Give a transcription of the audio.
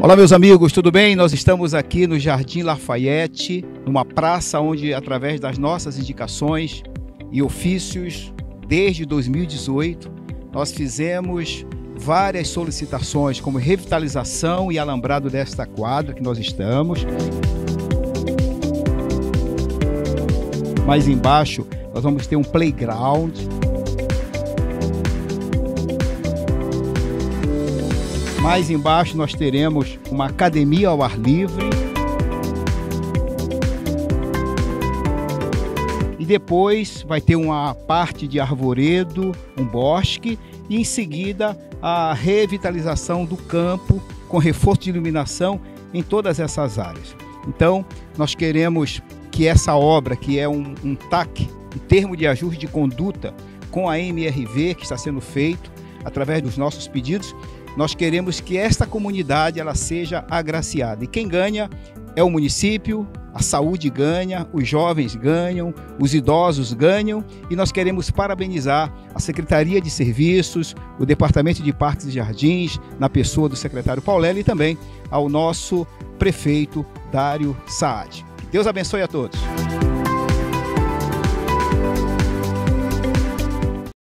Olá, meus amigos, tudo bem? Nós estamos aqui no Jardim Lafayette, numa praça onde, através das nossas indicações e ofícios, desde 2018, nós fizemos várias solicitações, como revitalização e alambrado desta quadra que nós estamos. Mais embaixo, nós vamos ter um playground. Mais embaixo nós teremos uma academia ao ar livre. E depois vai ter uma parte de arvoredo, um bosque, e em seguida a revitalização do campo com reforço de iluminação em todas essas áreas. Então nós queremos que essa obra, que é um TAC, um termo de ajuste de conduta com a MRV, que está sendo feito através dos nossos pedidos, nós queremos que esta comunidade ela seja agraciada. E quem ganha é o município, a saúde ganha, os jovens ganham, os idosos ganham, e nós queremos parabenizar a Secretaria de Serviços, o Departamento de Parques e Jardins, na pessoa do secretário Paulelli, e também ao nosso prefeito Dário Saad. Deus abençoe a todos.